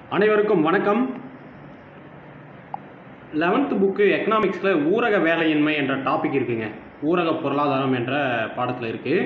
அனைவருக்கும் வணக்கம். 11th book எக்கனாமிக்ஸில் ஊரக வேலையின்மை என்ற டாபிக் இருக்குங்க. ஊரக பொருளாதாரம் என்ற பாடத்தில் இருக்குது.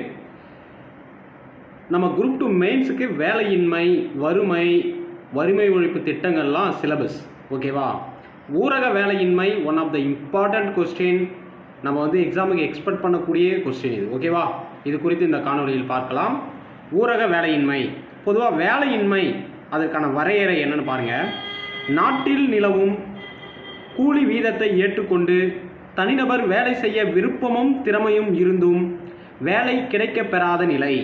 நம்ம குரூப் 2 மெயின்ஸுக்கு வேலையின்மை, வறுமை ஒழிப்பு திட்டங்கள்லாம் சிலபஸ். ஓகேவா? ஊரக வேலையின்மை one of the important question. நம்ம எக்ஸாமுக்கு எக்ஸ்பெக்ட் பண்ணக்கூடிய கொஸ்டின் இது. ஓகேவா? இது குறித்து இந்த காணொலியில் பார்க்கலாம். ஊரக வேலையின்மை, பொதுவாக வேலையின்மை அதற்கான வரையறை என்னன்னு பாருங்கள். நாட்டில் நிலவும் கூலி வீதத்தை ஏற்றுக்கொண்டு தனிநபர் வேலை செய்ய விருப்பமும் திறமையும் இருந்தும் வேலை கிடைக்கப் பெறாத நிலை.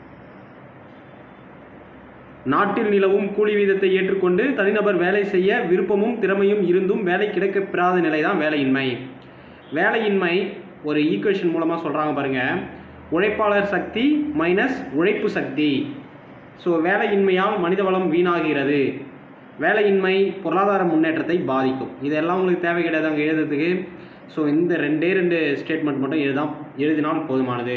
நாட்டில் நிலவும் கூலி வீதத்தை ஏற்றுக்கொண்டு தனிநபர் வேலை செய்ய விருப்பமும் திறமையும் இருந்தும் வேலை கிடைக்கப் பெறாத நிலை தான் வேலையின்மை. வேலையின்மை ஒரு ஈக்குவேஷன் மூலமாக சொல்கிறாங்க பாருங்கள். உழைப்பாளர் சக்தி மைனஸ் உழைப்பு சக்தி. ஸோ வேலையின்மையால் மனித வளம் வீணாகிறது. வேலையின்மை பொருளாதார முன்னேற்றத்தை பாதிக்கும். இதெல்லாம் உங்களுக்கு தேவை கிடையாது அங்கே எழுதுறதுக்கு. ஸோ இந்த ரெண்டு ஸ்டேட்மெண்ட் மட்டும் எழுதினால் போதுமானது.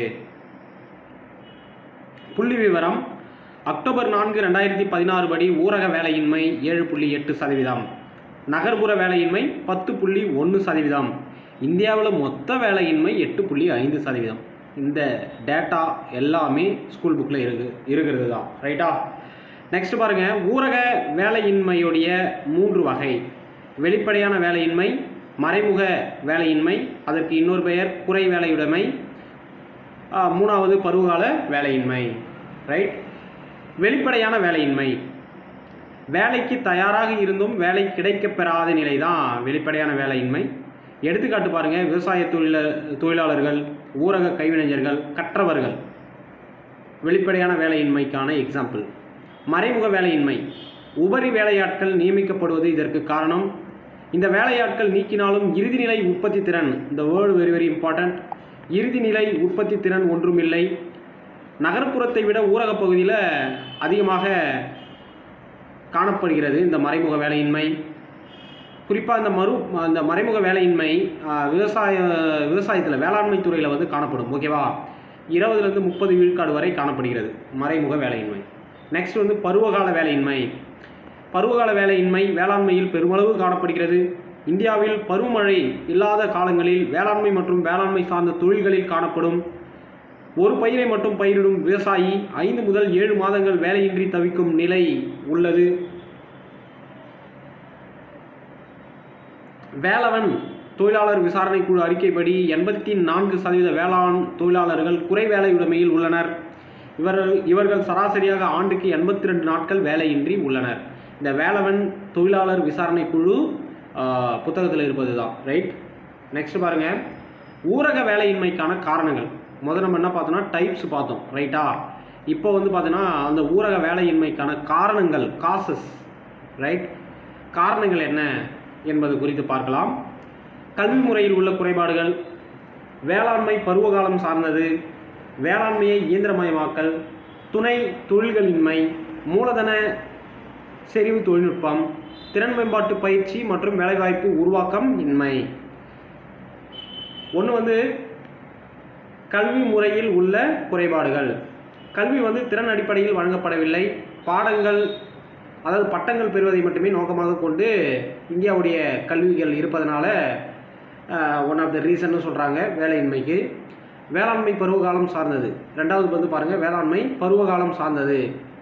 புள்ளி விவரம்: அக்டோபர் 4, 2016 படி ஊரக வேலையின்மை 7.8%, நகர்ப்புற வேலையின்மை 10.1%, இந்தியாவில் மொத்த வேலையின்மை 8.5%. இந்த டேட்டா எல்லாமே ஸ்கூல் புக்கில் இருக்கிறது தான். ரைட்டா? நெக்ஸ்ட் பாருங்கள். ஊரக வேலையின்மையுடைய 3 வகை: வெளிப்படையான வேலையின்மை, மறைமுக வேலையின்மை, அதற்கு இன்னொரு பெயர் குறை வேலையுடைமை, மூணாவது பருவகால வேலையின்மை. ரைட்? வெளிப்படையான வேலையின்மை, வேலைக்கு தயாராக இருந்தும் வேலை கிடைக்கப் பெறாத நிலை தான் வெளிப்படையான வேலையின்மை. எடுத்துக்காட்டு பாருங்கள். விவசாய தொழிலாளர்கள், ஊரக கைவினைஞர்கள், கற்றவர்கள் வெளிப்படையான வேலையின்மைக்கான எக்ஸாம்பிள். மறைமுக வேலையின்மை, உபரி வேலையாட்கள் நியமிக்கப்படுவது இதற்கு காரணம். இந்த வேலையாட்கள் நீக்கினாலும் இறுதிநிலை உற்பத்தி திறன், இந்த வேர்டு வெரி வெரி இம்பார்ட்டன்ட், இறுதிநிலை உற்பத்தி திறன் ஒன்றுமில்லை. நகர்ப்புறத்தை விட ஊரக பகுதியில் அதிகமாக காணப்படுகிறது இந்த மறைமுக வேலையின்மை. குறிப்பாக இந்த மறைமுக வேலையின்மை விவசாயத்தில் வேளாண்மை துறையில் காணப்படும். ஓகேவா? 20 to 30 விழுக்காடு வரை காணப்படுகிறது மறைமுக வேலையின்மை. நெக்ஸ்ட் பருவகால வேலையின்மை. பருவகால வேலையின்மை வேளாண்மையில் பெருமளவு காணப்படுகிறது. இந்தியாவில் பருவமழை இல்லாத காலங்களில் வேளாண்மை மற்றும் வேளாண்மை சார்ந்த தொழில்களில் காணப்படும். ஒரு பயிரை மட்டும் பயிரிடும் விவசாயி 5 முதல் 7 மாதங்கள் வேலையின்றி தவிக்கும் நிலை உள்ளது. வேலவன் தொழிலாளர் விசாரணை குழு அறிக்கைப்படி 84% வேளாண் தொழிலாளர்கள் குறை வேலையுடைமையில் உள்ளனர். இவர்கள் சராசரியாக ஆண்டுக்கு 82 நாட்கள் வேலையின்றி உள்ளனர். இந்த வேலவன் தொழிலாளர் விசாரணை குழு புத்தகத்தில் இருப்பது தான். ரைட்? நெக்ஸ்ட் பாருங்கள். ஊரக வேலையின்மைக்கான காரணங்கள். முதல்ல நம்ம என்ன பார்த்தோம்னா டைப்ஸ் பார்த்தோம். ரைட்டா? இப்போ பார்த்தீங்கன்னா அந்த ஊரக வேலையின்மைக்கான காரணங்கள், காசஸ். ரைட்? காரணங்கள் என்ன என்பது குறித்து பார்க்கலாம். கல்வி முறையில் உள்ள குறைபாடுகள், வேளாண்மை பருவகாலம் சார்ந்தது, வேளாண்மையை இயந்திரமயமாக்கல், துணை தொழில்களின்மை, மூலதன செறிவு தொழில்நுட்பம், திறன் மேம்பாட்டு பயிற்சி மற்றும் வேலைவாய்ப்பு உருவாக்கம் இன்மை. ஒன்று கல்வி முறையில் உள்ள குறைபாடுகள். கல்வி திறன் அடிப்படையில் வழங்கப்படவில்லை. பாடங்கள், அதாவது பட்டங்கள் பெறுவதை மட்டுமே நோக்கமாக கொண்டு இந்தியாவுடைய கல்விகள் இருப்பதனால ஒன் ஆஃப் த ரீசன்னு சொல்கிறாங்க வேலையின்மைக்கு. வேளாண்மை பருவகாலம் சார்ந்தது. ரெண்டாவது பாருங்கள். வேளாண்மை பருவகாலம் சார்ந்தது.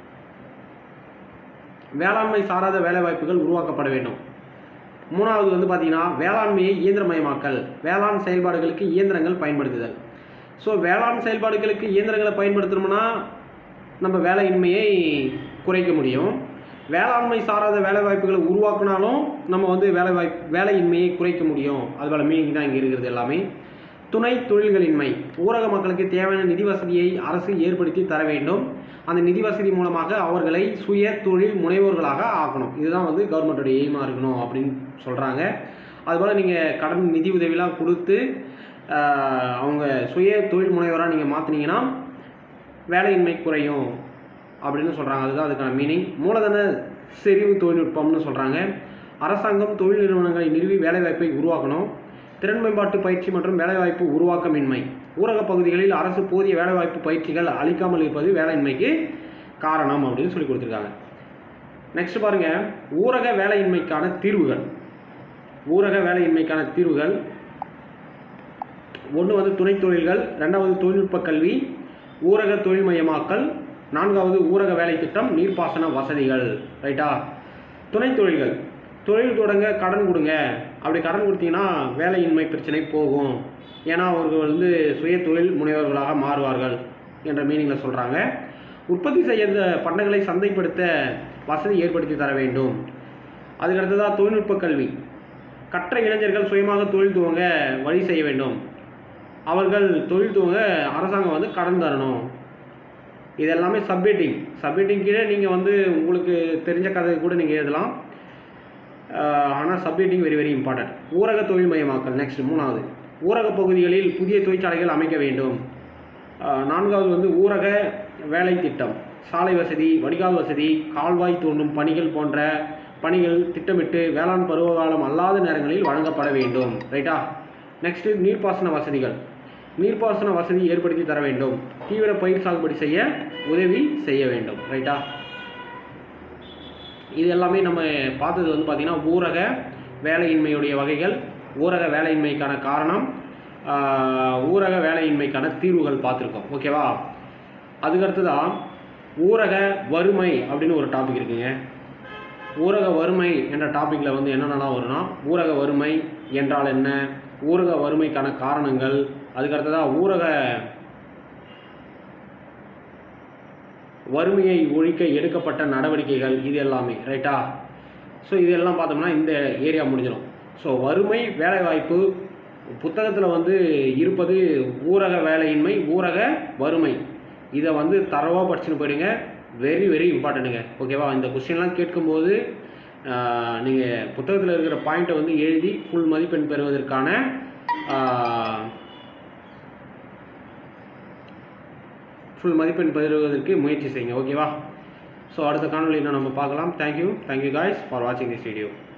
வேளாண்மை சாராத வேலைவாய்ப்புகள் உருவாக்கப்பட வேண்டும். மூணாவது பார்த்தீங்கன்னா வேளாண்மையை இயந்திரமயமாக்கல், வேளாண் செயல்பாடுகளுக்கு இயந்திரங்கள் பயன்படுத்துதல். ஸோ வேளாண் செயல்பாடுகளுக்கு இயந்திரங்களை பயன்படுத்தணும்னா நம்ம வேலையின்மையை குறைக்க முடியும். வேளாண்மை சாராத வேலைவாய்ப்புகளை உருவாக்கினாலும் நம்ம வேலையின்மையை குறைக்க முடியும். அதுபோல் மீனிங் தான் இங்கே இருக்கிறது எல்லாமே. துணை தொழில்களின்மை. ஊரக மக்களுக்கு தேவையான நிதி வசதியை அரசு ஏற்படுத்தி தர வேண்டும். அந்த நிதி வசதி மூலமாக அவர்களை சுய தொழில் முனைவோர்களாக ஆக்கணும். இதுதான் கவர்மெண்ட்டோட எய்மாக இருக்கணும் அப்படின்னு சொல்கிறாங்க. அதுபோல் நீங்கள் கடன் நிதி உதவிலாம் கொடுத்து அவங்க சுய தொழில் முனைவராக நீங்கள் மாற்றினீங்கன்னா வேலையின்மை குறையும் அப்படின்னு சொல்கிறாங்க. அதுதான் அதுக்கான மீனிங். மூலதன செறிவு தொழில்நுட்பம்னு சொல்கிறாங்க. அரசாங்கம் தொழில் நிறுவனங்களை நிறுவி வேலைவாய்ப்பை உருவாக்கணும். திறன் மேம்பாட்டு பயிற்சி மற்றும் வேலைவாய்ப்பு உருவாக்கமின்மை. ஊரக பகுதிகளில் அரசு போதிய வேலைவாய்ப்பு பயிற்சிகள் அளிக்காமல் இருப்பது வேலையின்மைக்கு காரணம் அப்படின்னு சொல்லி கொடுத்துருக்காங்க. நெக்ஸ்ட் பாருங்கள், ஊரக வேலையின்மைக்கான தீர்வுகள். ஊரக வேலையின்மைக்கான தீர்வுகள் ஒன்று வந்து துணை தொழில்கள், ரெண்டாவது தொழில்நுட்ப கல்வி, ஊரக தொழில்மயமாக்கல், நான்காவது ஊரக வேலை திட்டம், நீர்ப்பாசன வசதிகள். ரைட்டா? துணை தொழில்கள், தொழில் தொடங்க கடன் கொடுங்க. அப்படி கடன் கொடுத்தீங்கன்னா வேலையின்மை பிரச்சனை போகும். ஏன்னா அவர்கள் வந்து சுய தொழில் முனைவர்களாக மாறுவார்கள் என்ற மீனிங்கில் சொல்கிறாங்க. உற்பத்தி செய்த பண்டங்களை சந்தைப்படுத்த வசதி ஏற்படுத்தி தர வேண்டும். அதுக்கடுத்ததாக தொழில்நுட்ப கல்வி, கற்ற இளைஞர்கள் சுயமாக தொழில் துவங்க வழி செய்ய வேண்டும். அவர்கள் தொழில் துவங்க அரசாங்கம் வந்து கடன் தரணும். இதெல்லாமே சப்ஹெட்டிங் கீழே நீங்கள் வந்து உங்களுக்கு தெரிஞ்ச கதை கூட நீங்கள் எழுதலாம். ஆனால் சப்ஹெட்டிங் வெரி வெரி இம்பார்ட்டன்ட். ஊரக தொழில்மயமாக்கல். நெக்ஸ்ட் மூணாவது, ஊரக பகுதிகளில் புதிய தொழிற்சாலைகள் அமைக்க வேண்டும். நான்காவது வந்து ஊரக வேலை திட்டம், சாலை வசதி, வடிகால் வசதி, கால்வாய் தோண்டும் பணிகள் போன்ற பணிகள் திட்டமிட்டு வேளாண் பருவகாலம் அல்லாத நேரங்களில் வழங்கப்பட வேண்டும். ரைட்டா? நெக்ஸ்ட்டு நீர்ப்பாசன வசதிகள், நீர்ப்பாசன வசதி ஏற்படுத்தி தர வேண்டும். தீவிர பயிர் சாகுபடி செய்ய உதவி செய்ய வேண்டும். ரைட்டா? இது எல்லாமே நம்ம பார்த்தது வந்து பார்த்திங்கன்னா ஊரக வேலையின்மையுடைய வகைகள், ஊரக வேலையின்மைக்கான காரணம், ஊரக வேலையின்மைக்கான தீர்வுகள் பார்த்துருக்கோம். ஓகேவா? அதுக்கடுத்துதான் ஊரக வறுமை அப்படின்னு ஒரு டாபிக் இருக்குங்க. ஊரக வறுமை என்ற டாப்பிக்கில் வந்து என்னென்னலாம் வரும்னா, ஊரக வறுமை என்றால் என்ன, ஊரக வறுமைக்கான காரணங்கள், அதுக்கடுத்ததாக ஊரக வறுமையை ஒழிக்க எடுக்கப்பட்ட நடவடிக்கைகள், இது எல்லாமே. ரைட்டா? ஸோ இதெல்லாம் பார்த்தோம்னா இந்த ஏரியா முடிஞ்சிடும். ஸோ வறுமை, வேலைவாய்ப்பு புத்தகத்தில் வந்து இருப்பது ஊரக வேலையின்மை, ஊரக வறுமை. இதை வந்து தரவாக படிச்சுன்னு போயிடுங்க. வெரி வெரி இம்பார்ட்டண்ட்டுங்க. ஓகேவா? இந்த கொஸ்டின்லாம் கேட்கும்போது நீங்கள் புத்தகத்தில் இருக்கிற பாயிண்ட்டை வந்து எழுதி ஃபுல் மதிப்பெண் பெறுவதற்கான முயற்சி செய்யுங்க. ஓகேவா? ஸோ அடுத்த காணொலியில் நம்ம பார்க்கலாம். தேங்க்யூ காய்ஸ் ஃபார் வாட்சிங் திஸ் வீடியோ.